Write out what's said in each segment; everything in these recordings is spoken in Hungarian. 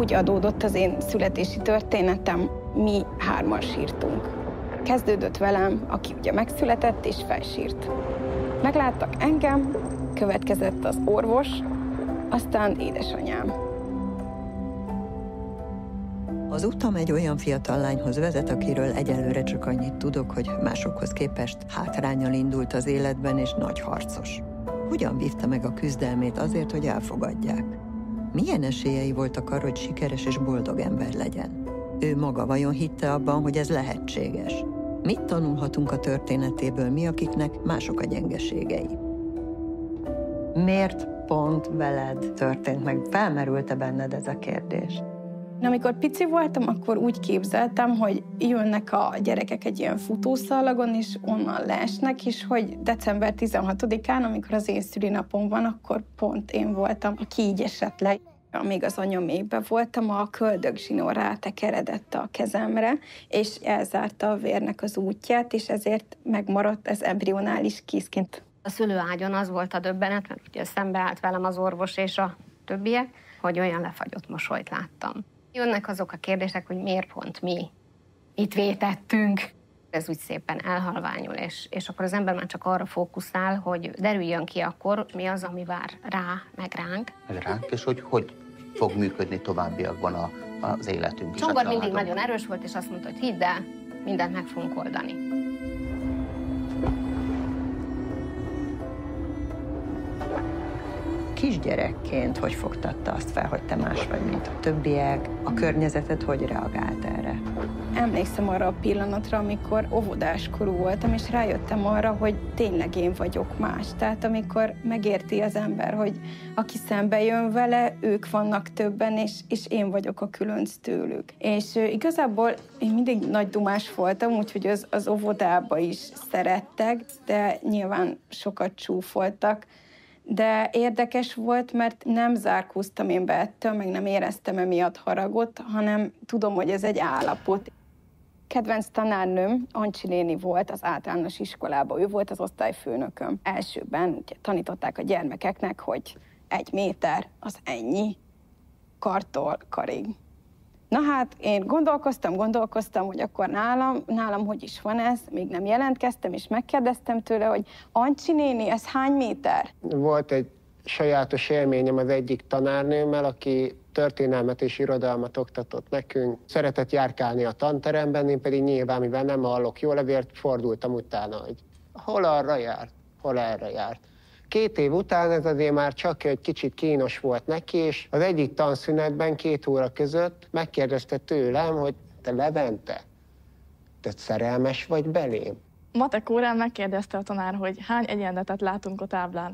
ahogy adódott az én születési történetem, mi 3-an sírtunk. Kezdődött velem, aki ugye megszületett és felsírt. Megláttak engem, következett az orvos, aztán édesanyám. Az utam egy olyan fiatal lányhoz vezet, akiről egyelőre csak annyit tudok, hogy másokhoz képest hátránnyal indult az életben, és nagy harcos. Hogyan vívta meg a küzdelmét azért, hogy elfogadják? Milyen esélyei voltak arra, hogy sikeres és boldog ember legyen? Ő maga vajon hitte abban, hogy ez lehetséges? Mit tanulhatunk a történetéből mi, akiknek mások a gyengeségei? Miért pont veled történt meg? Felmerült-e benned ez a kérdés? Amikor pici voltam, akkor úgy képzeltem, hogy jönnek a gyerekek egy ilyen futószalagon, és onnan leesnek, és hogy december 16-án, amikor az én szülinapom van, akkor pont én voltam, aki így esett le. Amíg az anyamékben voltam, a köldögzsinór rátekeredett a kezemre, és elzárta a vérnek az útját, és ezért megmaradt ez embrionális kézként. A szülőágyon az volt a döbbenet, mert ugye szembe állt velem az orvos és a többiek, hogy olyan lefagyott mosolyt láttam. Jönnek azok a kérdések, hogy miért pont mi, mit vétettünk. Ez úgy szépen elhalványul, és akkor az ember már csak arra fókuszál, hogy derüljön ki akkor, mi az, ami vár rá, meg ránk. Meg ránk, és hogy fog működni továbbiakban az életünk is. Csongor mindig nagyon erős volt, és azt mondta, hogy hidd el, mindent meg fogunk oldani. Kisgyerekként hogy fogtatta azt fel, hogy te más vagy, mint a többiek? A környezeted hogy reagált erre? Emlékszem arra a pillanatra, amikor óvodáskorú voltam, és rájöttem arra, hogy tényleg én vagyok más. Tehát amikor megérti az ember, hogy aki szembe jön vele, ők vannak többen, és én vagyok a különc tőlük. És igazából én mindig nagy dumás voltam, úgyhogy az óvodába is szerettek, de nyilván sokat csúfoltak. De érdekes volt, mert nem zárkóztam én be ettől, meg nem éreztem emiatt haragot, hanem tudom, hogy ez egy állapot. Kedvenc tanárnőm Ancsi néni volt az általános iskolában, ő volt az osztályfőnököm. Elsőben ugye, tanították a gyermekeknek, hogy 1 méter az ennyi, kartól karig. Na hát, én gondolkoztam, hogy akkor nálam hogy is van ez, még nem jelentkeztem, és megkérdeztem tőle, hogy Ancsi néni, ez hány méter? Volt egy sajátos élményem az egyik tanárnőmmel, aki történelmet és irodalmat oktatott nekünk. Szeretett járkálni a tanteremben, én pedig nyilván, mivel nem hallok jól, ezért fordultam utána, hogy hol arra járt, hol erre járt. 2 év után ez azért már csak egy kicsit kínos volt neki, és az egyik tanszünetben 2 óra között megkérdezte tőlem, hogy te Levente, te szerelmes vagy belém? Matek órán megkérdezte a tanár, hogy hány egyenletet látunk a táblán.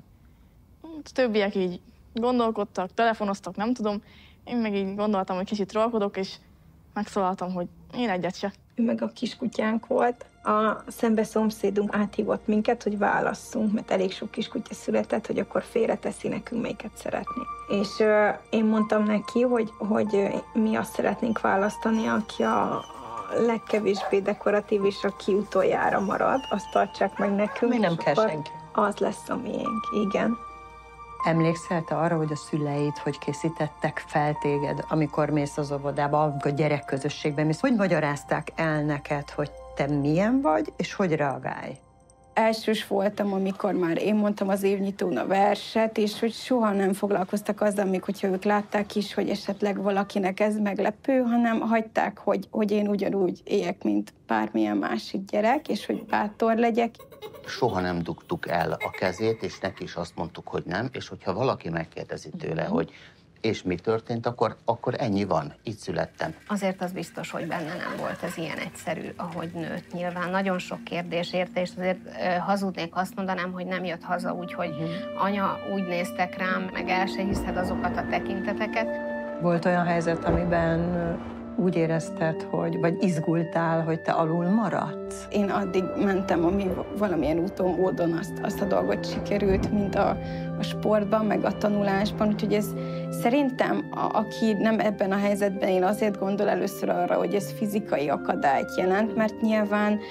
A többiek így gondolkodtak, telefonoztak, nem tudom. Én meg így gondoltam, hogy kicsit trollkodok, és megszólaltam, hogy én egyet se. Ő meg a kiskutyánk volt. A szembe szomszédunk áthívott minket, hogy válasszunk, mert elég sok kiskutya született, hogy akkor félreteszi nekünk, melyiket szeretné. És én mondtam neki, hogy mi azt szeretnénk választani, aki a legkevésbé dekoratív, és aki utoljára marad, azt tartsák meg nekünk. Mi nem kell senki. Az lesz a miénk, igen. Emlékszel te arra, hogy a szüleid hogy készítettek fel téged, amikor mész az óvodába, amikor gyerekközösségben mész? Hogy magyarázták el neked, hogy te milyen vagy, és hogy reagálj? Elsős voltam, amikor már én mondtam az évnyitón a verset, és hogy soha nem foglalkoztak azzal, még hogyha ők látták is, hogy esetleg valakinek ez meglepő, hanem hagyták, hogy én ugyanúgy éljek, mint bármilyen másik gyerek, és hogy bátor legyek. Soha nem dugtuk el a kezét, és neki is azt mondtuk, hogy nem, és hogyha valaki megkérdezi tőle, hogy és mi történt, akkor ennyi van, így születtem. Azért az biztos, hogy benne nem volt ez ilyen egyszerű, ahogy nőtt. Nyilván nagyon sok kérdés érte, és azért hazudnék, azt mondanám, hogy nem jött haza úgy, hogy anya, úgy néztek rám, meg el se hiszed azokat a tekinteteket. Volt olyan helyzet, amiben úgy érezted, hogy, vagy izgultál, hogy te alul maradsz? Én addig mentem, amíg valamilyen úton, módon azt a dolgot sikerült, mint a sportban, meg a tanulásban, úgyhogy ez szerintem, aki nem ebben a helyzetben, én azért gondol először arra, hogy ez fizikai akadályt jelent, mert nyilván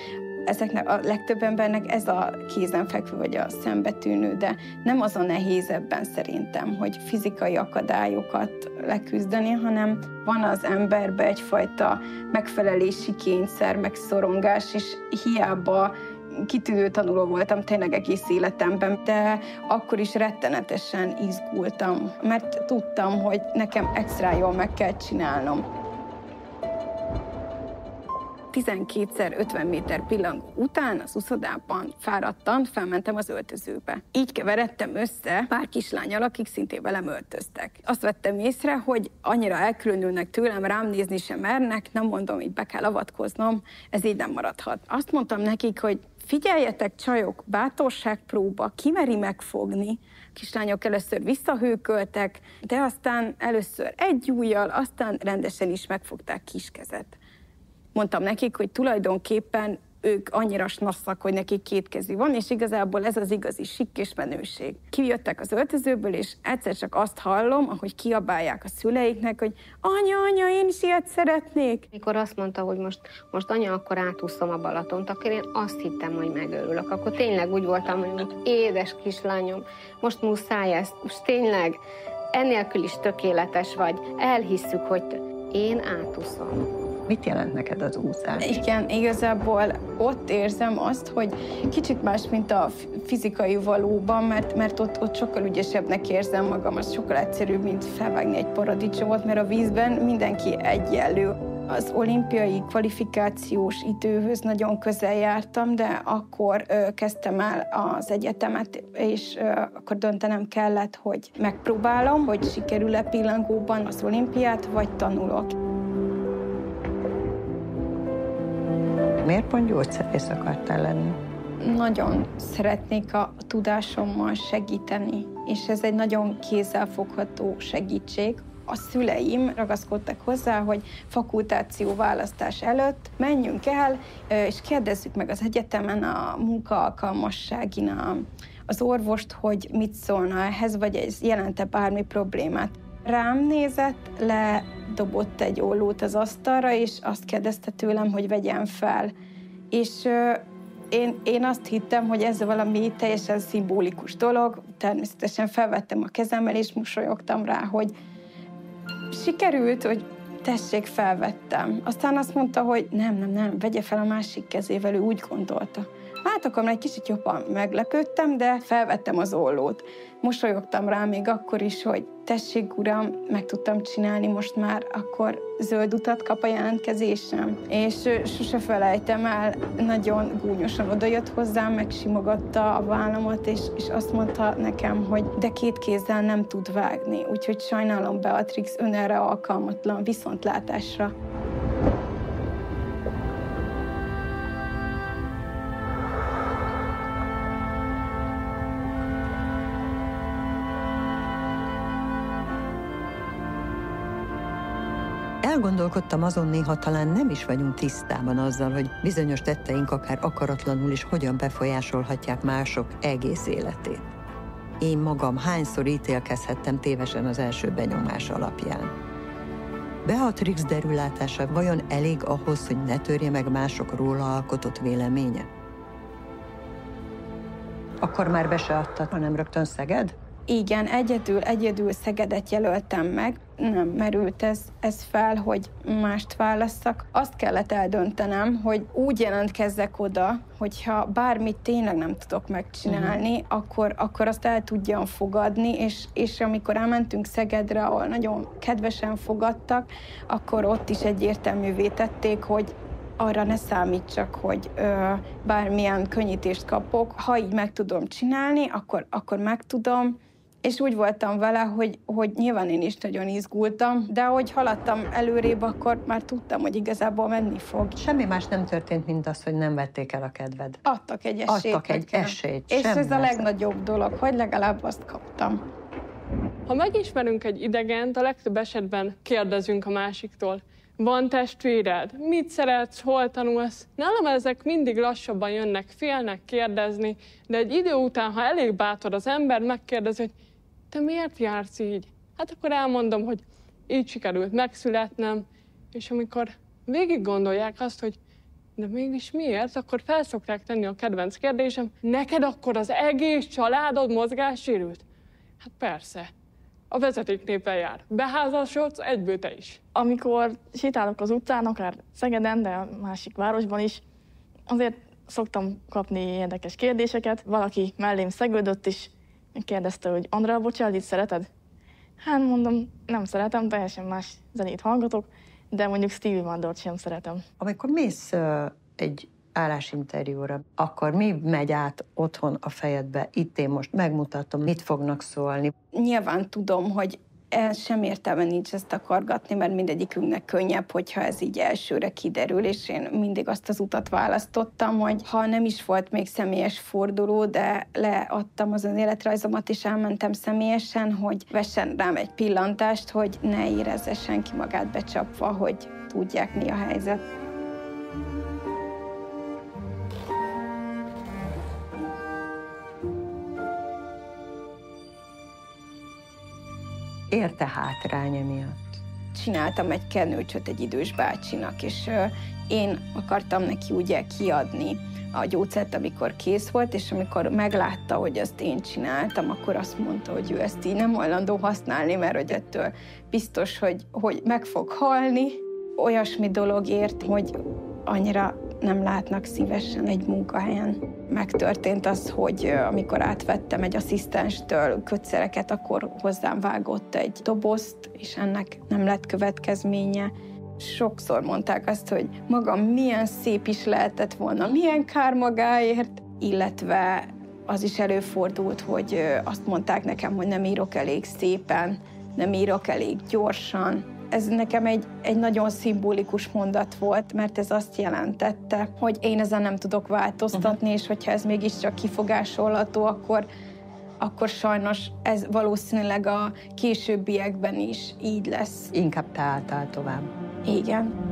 ezeknek a legtöbb embernek ez a kézenfekvő vagy a szembetűnő, de nem az a nehéz ebben szerintem, hogy fizikai akadályokat leküzdeni, hanem van az emberben egyfajta megfelelési kényszer, meg szorongás, és hiába kitűnő tanuló voltam tényleg egész életemben, de akkor is rettenetesen izgultam, mert tudtam, hogy nekem extra jól meg kell csinálnom. 12-szer 50 méter pillangó után az uszodában fáradtan felmentem az öltözőbe. Így keveredtem össze pár kislánnyal, akik szintén velem öltöztek. Azt vettem észre, hogy annyira elkülönülnek tőlem, rám nézni sem mernek, nem mondom, így be kell avatkoznom, ez így nem maradhat. Azt mondtam nekik, hogy figyeljetek, csajok, bátorságpróba, ki meri megfogni. Kislányok először visszahőköltek, de aztán először egy ujjal, aztán rendesen is megfogták kiskezet. Mondtam nekik, hogy tulajdonképpen ők annyira snasszak, hogy nekik két kezű van, és igazából ez az igazi sikk és menőség. Kijöttek az öltözőből, és egyszer csak azt hallom, ahogy kiabálják a szüleiknek, hogy anya, én is ilyet szeretnék. Mikor azt mondta, hogy most anya, akkor átúszom a Balatont, akkor én azt hittem, hogy megőrülök. Akkor tényleg úgy voltam, hogy édes kislányom, most muszáj ezt, most tényleg ennélkül is tökéletes vagy, elhisszük, hogy én átúszom. Mit jelent neked az úszás? Igen, igazából ott érzem azt, hogy kicsit más, mint a fizikai valóban, mert ott sokkal ügyesebbnek érzem magam, az sokkal egyszerűbb, mint felvágni egy paradicsomot, mert a vízben mindenki egyenlő. Az olimpiai kvalifikációs időhöz nagyon közel jártam, de akkor kezdtem el az egyetemet, és akkor döntenem kellett, hogy megpróbálom, hogy sikerül-e pillangóban az olimpiát, vagy tanulok. Miért pont gyógyszerész akartál lenni? Nagyon szeretnék a tudásommal segíteni, és ez egy nagyon kézzelfogható segítség. A szüleim ragaszkodtak hozzá, hogy fakultációválasztás előtt menjünk el, és kérdezzük meg az egyetemen a munkaalkalmasságin az orvost, hogy mit szólna ehhez, vagy ez jelente bármi problémát. Rám nézett, ledobott egy ollót az asztalra, és azt kérdezte tőlem, hogy vegyem fel. És én azt hittem, hogy ez valami teljesen szimbolikus dolog. Természetesen felvettem a kezemmel, és mosolyogtam rá, hogy sikerült, hogy tessék, felvettem. Aztán azt mondta, hogy nem, vegye fel a másik kezével, ő úgy gondolta. Hát akkor egy kicsit jobban meglepődtem, de felvettem az ollót. Mosolyogtam rá még akkor is, hogy tessék, uram, meg tudtam csinálni, most már akkor zöld utat kap a jelentkezésem. És sose felejtem el, nagyon gúnyosan odajött hozzám, megsimogatta a vállamat, és azt mondta nekem, hogy de két kézzel nem tud vágni, úgyhogy sajnálom, Beatrix, ön erre alkalmatlan, viszontlátásra. Elgondolkodtam azon, néha talán nem is vagyunk tisztában azzal, hogy bizonyos tetteink akár akaratlanul is hogyan befolyásolhatják mások egész életét. Én magam hányszor ítélkezhettem tévesen az első benyomás alapján. Beatrix derülátása vajon elég ahhoz, hogy ne törje meg mások róla alkotott véleménye? Akkor már be se adtad, hanem rögtön Szeged? Igen, egyedül Szegedet jelöltem meg. Nem merült ez fel, hogy mást válasszak. Azt kellett eldöntenem, hogy úgy jelentkezzek oda, hogyha bármit tényleg nem tudok megcsinálni, akkor azt el tudjam fogadni, és amikor elmentünk Szegedre, ahol nagyon kedvesen fogadtak, akkor ott is egyértelművé tették, hogy arra ne számítsak, hogy bármilyen könnyítést kapok. Ha így meg tudom csinálni, akkor meg tudom. És úgy voltam vele, hogy nyilván én is nagyon izgultam, de ahogy haladtam előrébb, akkor már tudtam, hogy igazából menni fog. Semmi más nem történt, mint az, hogy nem vették el a kedved. Adtak egy esélyt. Adtak egy esélyt. És ez a legnagyobb dolog, hogy legalább azt kaptam. Ha megismerünk egy idegent, a legtöbb esetben kérdezünk a másiktól. Van testvéred? Mit szeretsz? Hol tanulsz? Nálam ezek mindig lassabban jönnek, félnek kérdezni, de egy idő után, ha elég bátor az ember, megkérdezi, hogy te miért jársz így? Hát akkor elmondom, hogy így sikerült megszületnem, és amikor végig gondolják azt, hogy De mégis miért? Akkor felszokták tenni a kedvenc kérdésem, neked akkor az egész családod mozgássérült? Hát persze. A vezetéknéppel jár. Beházasodsz, egyből te is. Amikor sétálok az utcán, akár Szegeden, de a másik városban is, azért szoktam kapni érdekes kérdéseket. Valaki mellém szegődött, és kérdezte, hogy Andrea Bocellit szereted? Hát mondom, nem szeretem, teljesen más zenét hallgatok, de mondjuk Stevie Wondert sem szeretem. Amikor mész egy állásinterjúra, akkor mi megy át otthon a fejedbe? Itt én most megmutatom, mit fognak szólni. Nyilván tudom, hogy sem értelme nincs ezt akargatni, mert mindegyikünknek könnyebb, hogyha ez így elsőre kiderül, és én mindig azt az utat választottam, hogy ha nem is volt még személyes forduló, de leadtam az önéletrajzomat, és elmentem személyesen, hogy vessen rám egy pillantást, hogy ne érezze senki magát becsapva, hogy tudják, mi a helyzet. Érte hátrány emiatt? Csináltam egy kenőcsöt egy idős bácsinak, és én akartam neki ugye kiadni a gyógyszert, amikor kész volt, és amikor meglátta, hogy azt én csináltam, akkor azt mondta, hogy ő ezt így nem hajlandó használni, mert hogy ettől biztos, hogy meg fog halni. Olyasmi dolog ért, hogy annyira nem látnak szívesen egy munkahelyen. Megtörtént az, hogy amikor átvettem egy asszisztenstől kötszereket, akkor hozzám vágott egy dobozt, és ennek nem lett következménye. Sokszor mondták azt, hogy maga milyen szép is lehetett volna, milyen kár magáért, illetve az is előfordult, hogy azt mondták nekem, hogy nem írok elég szépen, nem írok elég gyorsan. Ez nekem egy nagyon szimbolikus mondat volt, mert ez azt jelentette, hogy én ezen nem tudok változtatni, és hogyha ez mégiscsak kifogásolható, akkor sajnos ez valószínűleg a későbbiekben is így lesz. Inkább te álltál tovább. Igen.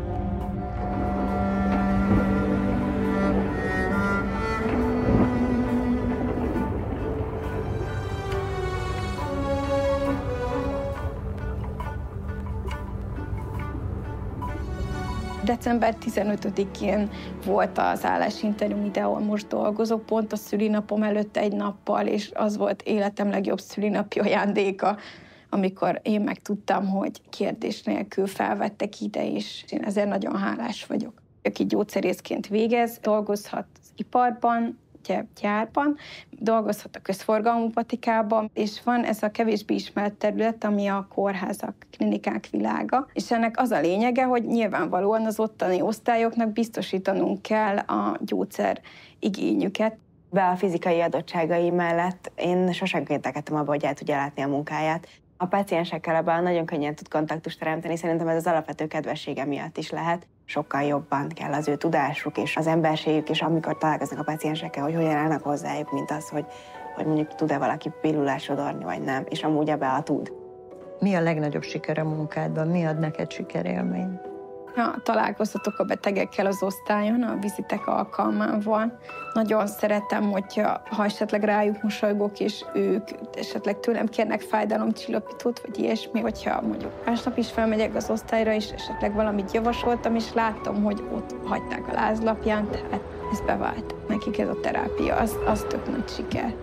December 15-én volt az állásinterjú ide, ahol most dolgozok, pont a szülinapom előtt egy nappal, és az volt életem legjobb szülinapi ajándéka, amikor én megtudtam, hogy kérdés nélkül felvettek ide, és én ezért nagyon hálás vagyok. Aki gyógyszerészként végez, dolgozhat az iparban, gyárban, dolgozhat a közforgalmú patikában, és van ez a kevésbé ismert terület, ami a kórházak, klinikák világa, és ennek az a lényege, hogy nyilvánvalóan az ottani osztályoknak biztosítanunk kell a gyógyszer igényüket. Be a fizikai adottságai mellett én sosem kételkedtem abba, hogy el tudja látni a munkáját. A páciensekkel ebben nagyon könnyen tud kontaktust teremteni, szerintem ez az alapvető kedvessége miatt is lehet. Sokkal jobban kell az ő tudásuk és az emberségük, és amikor találkoznak a páciensekkel, hogy hogyan állnak hozzájuk, mint az, hogy mondjuk tud-e valaki pillulát sodorni, vagy nem, és amúgy ebbe a tud. Mi a legnagyobb siker a munkádban? Mi ad neked sikerélményt? Ha találkozhatok a betegekkel az osztályon, a vizitek alkalmával, nagyon szeretem, ha esetleg rájuk mosolygok, és ők esetleg tőlem kérnek fájdalomcsillapítót, vagy ilyesmi, hogyha mondjuk másnap is felmegyek az osztályra, és esetleg valamit javasoltam, és láttam, hogy ott hagyták a lázlapján, tehát ez bevált. Nekik ez a terápia, az tök nagy siker.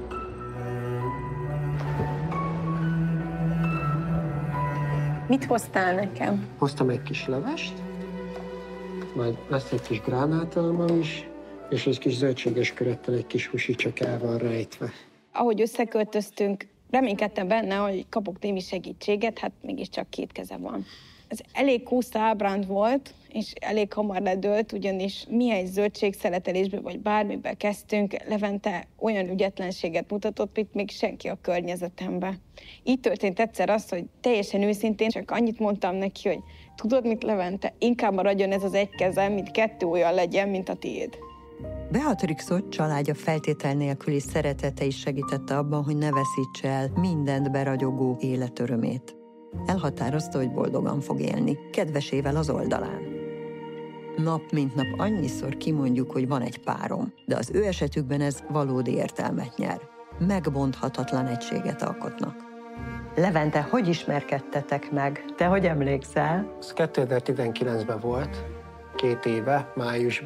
Mit hoztál nekem? Hoztam egy kis levest, majd lesz egy kis gránátalma is, és egy kis zöldséges körettel egy kis húsi csak el van rejtve. Ahogy összeköltöztünk, reménykedtem benne, hogy kapok némi segítséget, hát mégiscsak két keze van. Ez elég kúszta ábránd volt, és elég hamar ledőlt, ugyanis milyen zöldségszeletelésbe vagy bármibe kezdtünk, Levente olyan ügyetlenséget mutatott, mint még senki a környezetemben. Így történt egyszer az, hogy teljesen őszintén csak annyit mondtam neki, hogy tudod mit, Levente, inkább maradjon ez az egy kezem, mint kettő olyan legyen, mint a tiéd. Beatrixot családja feltétel nélküli szeretete is segítette abban, hogy ne veszítse el mindent beragyogó életörömét. Elhatározta, hogy boldogan fog élni, kedvesével az oldalán. Nap mint nap annyiszor kimondjuk, hogy van egy párom, de az ő esetükben ez valódi értelmet nyer. Megbonthatatlan egységet alkotnak. Levente, hogy ismerkedtetek meg? Te hogy emlékszel? Ez 2019-ben volt, 2 éve, májusban.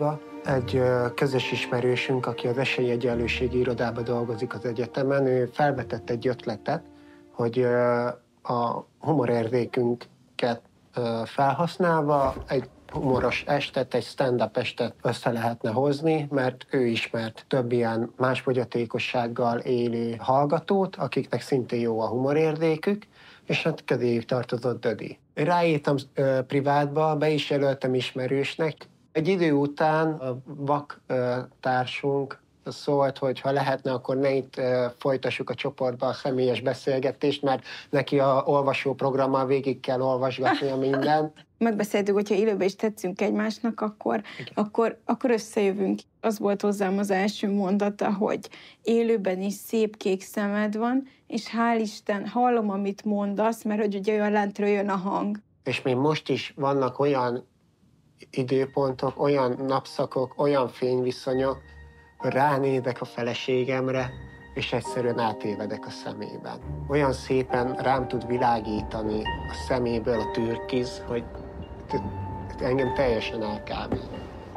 Egy közös ismerősünk, aki az esélyegyenlőségi irodában dolgozik az egyetemen, ő felvetett egy ötletet, hogy a humorérzékünket felhasználva egy humoros estet, egy stand-up estet össze lehetne hozni, mert ő ismert több ilyen más fogyatékossággal élő hallgatót, akiknek szintén jó a humorérzékük, és hát közéjük tartozott Dödi. Ráírtam privátba, be is jelöltem ismerősnek. Egy idő után a vak társunk szólt, hogy ha lehetne, akkor ne itt folytassuk a csoportba a személyes beszélgetést, mert neki a olvasóprogrammal végig kell olvasgatnia mindent. Megbeszéltük, hogyha élőben is tetszünk egymásnak, akkor összejövünk. Az volt hozzám az első mondata, hogy élőben is szép kék szemed van, és hál' Isten, hallom, amit mondasz, mert hogy ugye olyan lentről jön a hang. És még most is vannak olyan időpontok, olyan napszakok, olyan fényviszonyok, ránézek a feleségemre, és egyszerűen átévedek a szemében. Olyan szépen rám tud világítani a szeméből a türkiz, hogy engem teljesen elkábít.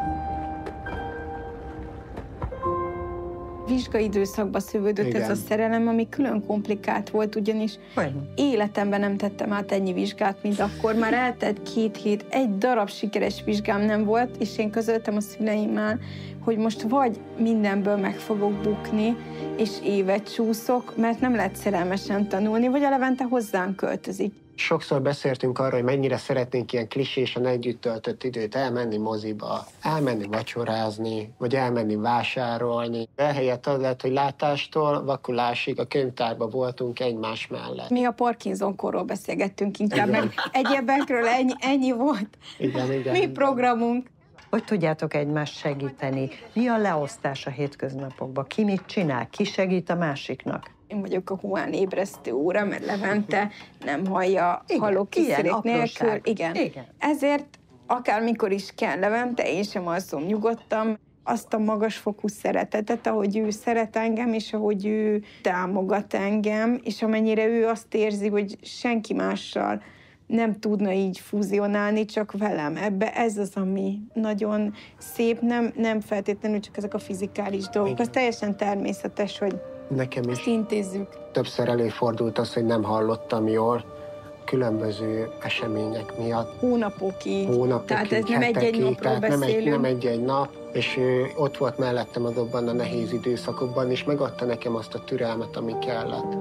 Vizsgaidőszakba szövődött ez a szerelem, ami külön komplikált volt, ugyanis életemben nem tettem át ennyi vizsgát, mint akkor. Már eltelt 2 hét, egy darab sikeres vizsgám nem volt, és én közöltem a szüleimmel, hogy most vagy mindenből meg fogok bukni, és évet csúszok, mert nem lehet szerelmesen tanulni, vagy a Levente hozzánk költözik. Sokszor beszéltünk arról, hogy mennyire szeretnénk ilyen klisésen együtt töltött időt elmenni moziba, elmenni vacsorázni, vagy elmenni vásárolni. Ehelyett az lett, hogy látástól vakulásig a könyvtárban voltunk egymás mellett. Mi a Parkinson-korról beszélgettünk inkább, mert egyebekről ennyi volt. Igen. Mi programunk. Hogy tudjátok egymást segíteni? Mi a leosztás a hétköznapokban? Ki mit csinál? Ki segít a másiknak? Én vagyok a humán ébresztő óra, mert Levente nem hallja hallókészülék nélkül. Igen. Ezért akármikor is kell Levente, én sem alszom nyugodtan. Azt a magasfokú szeretetet, ahogy ő szeret engem, és ahogy ő támogat engem, és amennyire ő azt érzi, hogy senki mással nem tudna így fúzionálni, csak velem. Ebbe ez az, ami nagyon szép, nem feltétlenül csak ezek a fizikális dolgok. Az teljesen természetes, hogy nekem is intézzük. Többször előfordult az, hogy nem hallottam jól különböző események miatt. Hónapokig. Tehát ez nem egy napról beszélünk. Nem egy nap, és ő ott volt mellettem azokban a nehéz időszakokban, és megadta nekem azt a türelmet, ami kellett.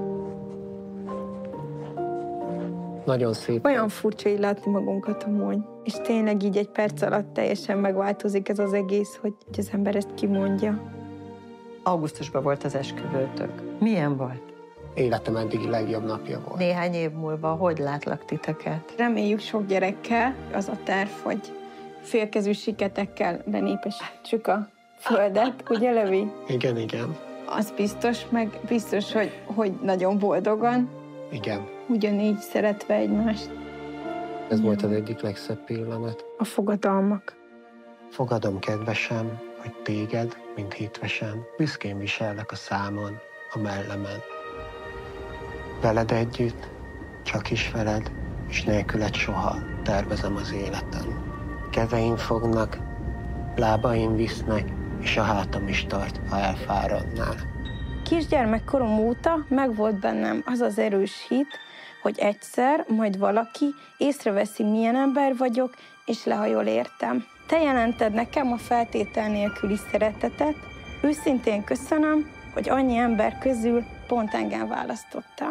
Nagyon szép. Olyan furcsa így látni magunkat amúgy. És tényleg így egy perc alatt teljesen megváltozik ez az egész, hogy az ember ezt kimondja. Augusztusban volt az esküvőtök. Milyen volt? Életem eddigi legjobb napja volt. Néhány év múlva hogy látlak titeket? Reméljük sok gyerekkel. Az a terv, hogy félkezű siketekkel benépesítsük a földet, ugye Levi? Igen. Az biztos, meg biztos, hogy nagyon boldogan. Igen. Ugyanígy szeretve egymást. Ez volt az egyik legszebb pillanat. A fogadalmak. Fogadom, kedvesem, hogy téged, mint hitvesen, büszkén visellek a számon, a mellemen. Veled együtt, csak is veled, és nélküled soha tervezem az életem. Kezeim fognak, lábaim visznek, és a hátam is tart, ha elfáradnál. Kisgyermekkorom óta megvolt bennem az az erős hit, hogy egyszer majd valaki észreveszi, milyen ember vagyok, és lehajol értem. Te jelented nekem a feltétel nélküli szeretetet. Őszintén köszönöm, hogy annyi ember közül pont engem választottál.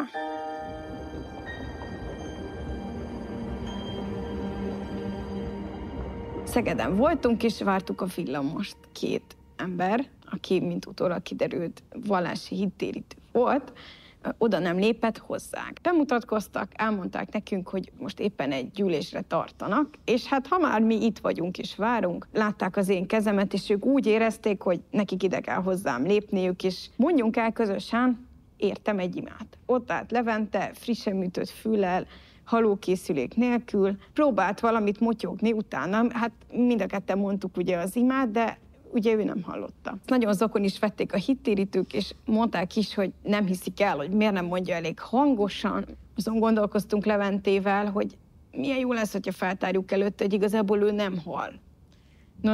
Szegeden voltunk, és vártuk a villamost. 2 ember, aki, mint utólag kiderült, vallási hittérítő volt, oda nem lépett hozzánk. Bemutatkoztak, elmondták nekünk, hogy most éppen egy gyűlésre tartanak, és hát ha már mi itt vagyunk és várunk, látták az én kezemet, és ők úgy érezték, hogy nekik ide kell hozzám lépniük, és mondjunk el közösen, értem egy imát. Ott állt Levente, frissen műtött füllel, halókészülék nélkül, próbált valamit motyogni utána, hát mind a ketten mondtuk ugye az imát, de ugye ő nem hallotta. Nagyon zokon is vették a hittérítők, és mondták is, hogy nem hiszik el, hogy miért nem mondja elég hangosan. Azon gondolkoztunk Leventével, hogy milyen jó lesz, hogyha feltárjuk előtte, hogy igazából ő nem hall. Nos,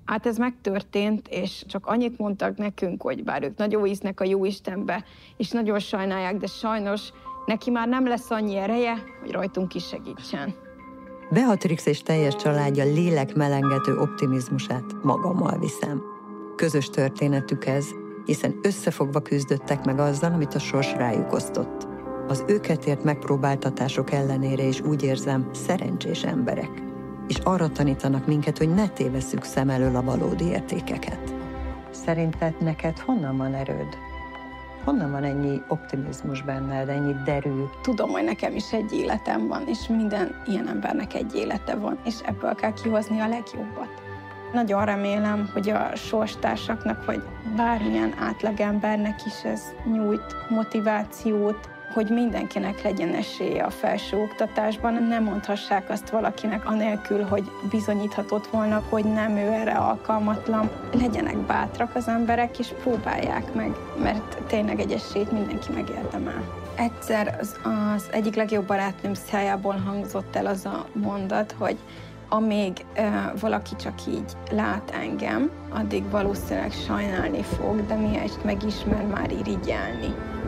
Hát ez megtörtént, és csak annyit mondtak nekünk, hogy bár ők nagyon hisznek a Jóistenbe, és nagyon sajnálják, de sajnos neki már nem lesz annyi ereje, hogy rajtunk is segítsen. Beatrix és teljes családja lélekmelengető optimizmusát magammal viszem. Közös történetük ez, hiszen összefogva küzdöttek meg azzal, amit a sors rájuk osztott. Az őket ért megpróbáltatások ellenére is úgy érzem, szerencsés emberek. És arra tanítanak minket, hogy ne tévesszük szem elől a valódi értékeket. Szerinted neked honnan van erőd? Honnan van ennyi optimizmus benned, ennyi derű? Tudom, hogy nekem is egy életem van, és minden ilyen embernek egy élete van, és ebből kell kihozni a legjobbat. Nagyon remélem, hogy a sorstársaknak, vagy bármilyen átlagembernek is ez nyújt motivációt, hogy mindenkinek legyen esélye a felsőoktatásban. Nem mondhassák azt valakinek anélkül, hogy bizonyíthatott volna, hogy nem ő erre alkalmatlan. Legyenek bátrak az emberek, és próbálják meg, mert tényleg egy esélyt mindenki megérdemel. Egyszer az egyik legjobb barátnőm szájából hangzott el az a mondat, hogy amíg valaki csak így lát engem, addig valószínűleg sajnálni fog, de mihelyest megismer, már irigyelni.